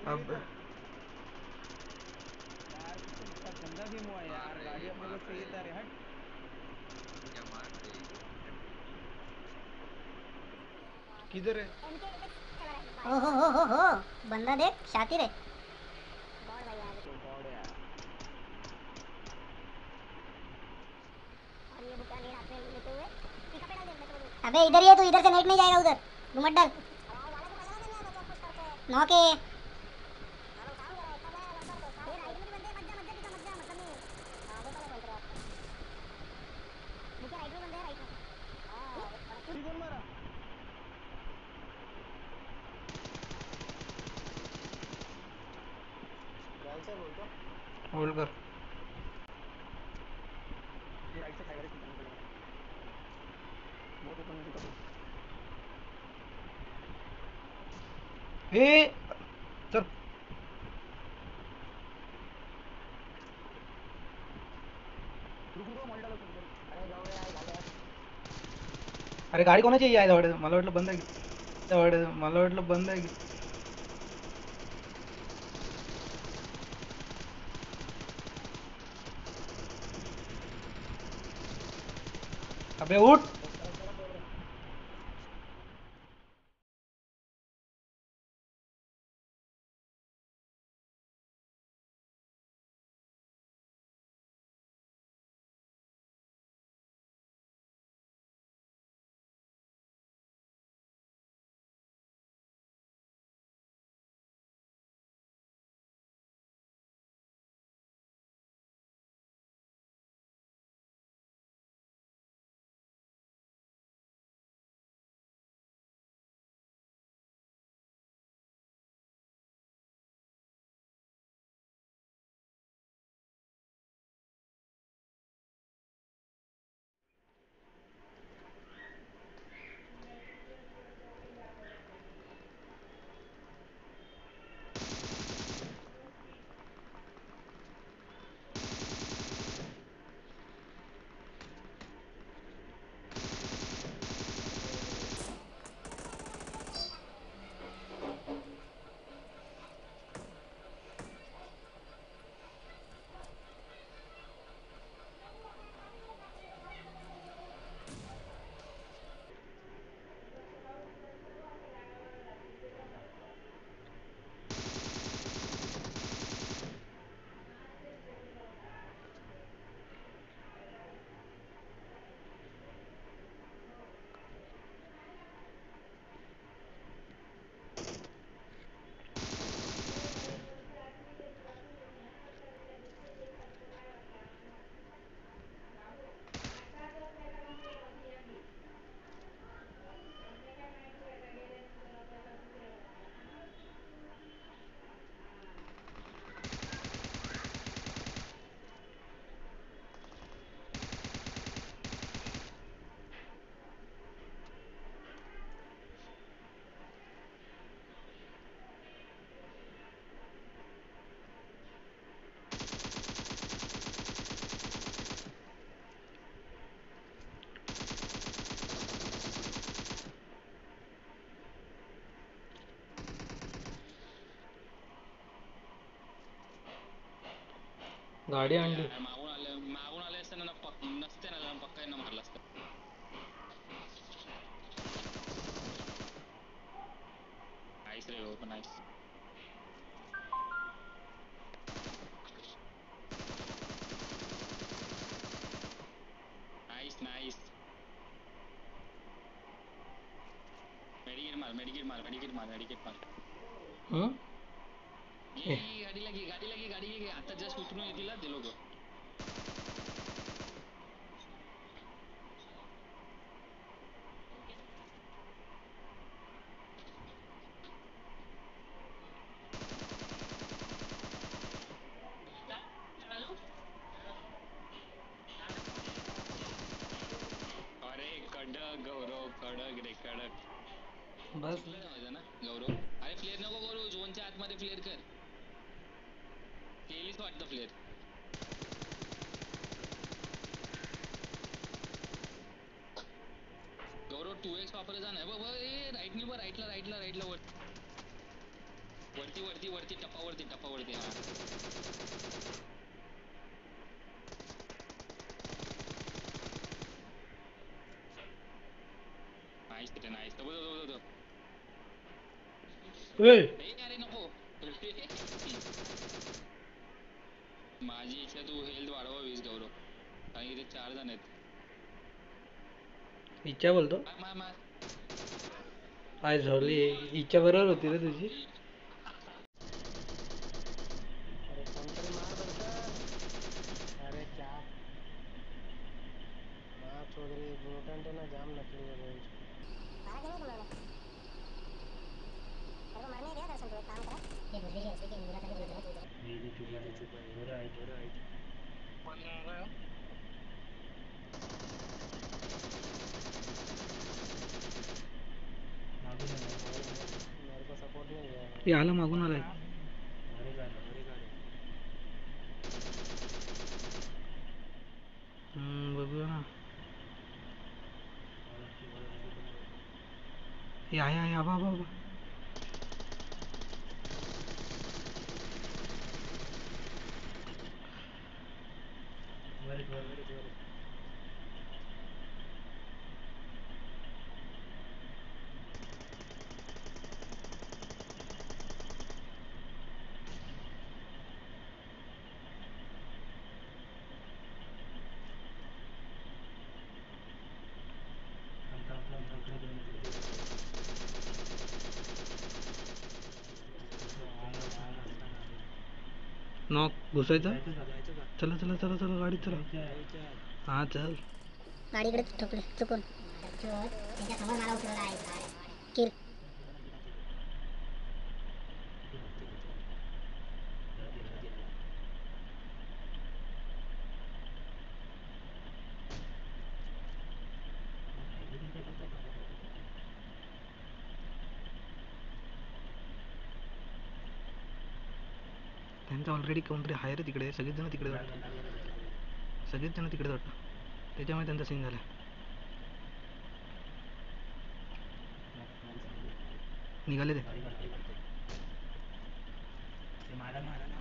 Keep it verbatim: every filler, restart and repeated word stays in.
अब यार कितना गंदा गेम हुआ यार, गाड़ी अपने को चाहिए था रे। हट। क्या मार रहे किधर है? ओ हो हो हो हो बंदा देख शातिर है। तो गॉड यार। अबे इधर ही है तू, इधर से नेट नहीं जाएगा उधर, घुमट डाल नौके। तू कौन मारा? ध्यान से बोल तो। होल्ड कर। ये राइट से खाएगा रे, कुछ नहीं चलेगा। बहुत ऊपर में दिखा। ए चल। रुक रुको, मॉल डालो तुम। अरे जाओ रे यार, गाड़ी यार। अरे गाडी कोणाची आहे वाटत, मला वाटलं बंद आहे की. वाटत मला वाटलं बंद आहे की. अबे उठ. गाडी आणली. मागून आले मागून आले असते ना, पक नसते ना, पक्का यांना मारला असतं. नाईस रे हो, नाईस. Nice nice. मेडिकेट मार मेडिकेट मार मेडिकेट मार मेडिकेट मार. हम्म ये गाडीला घे गाडीला घे गाडी घे. आता जस्ट उतरून येतील ते लोक. अरे कडक गौरव, कडक रे कडक. बस ना गौरव. अरे फ्लेअर नको करू, झोनच्या आतमध्ये फ्लेअर कर. केलीच वाटतं फ्लेअर. गौरव टू एक्स वापरत जा ना. बघ राईटनी बघ, राईटला राईटला राईटला वर. वरती वरती वरती टपावरती टपावरती हा नाईस तिथे नाईस तो तो तो ए ए अरे नको माझी इच्छा तू हेल्थ वाढवावीस गौरव कारण की ते चार जण आहेत इच्छा बोलतो मार मार मार काय झोली इच्छा बरोबर होती रे तुझी. अरे कोणतरी मार दर्शन. अरे क्या मार्क्स वगैरे इम्पॉर्टंट आहे ना जाम नकली है बेंच. मारा की नाही तुम्हाला अरे मरने दिया दर्शन तू एक काम कर ये भूल गई कि मुरा तक बोल रहा मेरे को सपोर्ट नहीं है. ते आला मागून आलाय. हम्म, बघूया ना. हे आहे आहे आबा आबा आबा. नॉक घुसायचा. चला चला चला चला गाडीत चला. हा चल. गाडीकडे ठोकले चुकून त्याच्या समोर मला उचलला आहे किल त्यांचा ऑलरेडी कोणतरी आहे रे तिकडे. सगळेच जण तिकडे वाटतं. सगळेच जण तिकडे वाटतं. त्याच्यामुळे त्यांचा सीन झाला. निघाले ते.